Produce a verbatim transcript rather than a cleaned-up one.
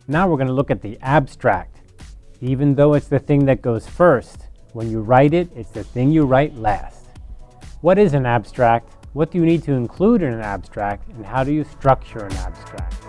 Now we're going to look at the abstract. Even though it's the thing that goes first, when you write it, it's the thing you write last. What is an abstract? What do you need to include in an abstract? And how do you structure an abstract?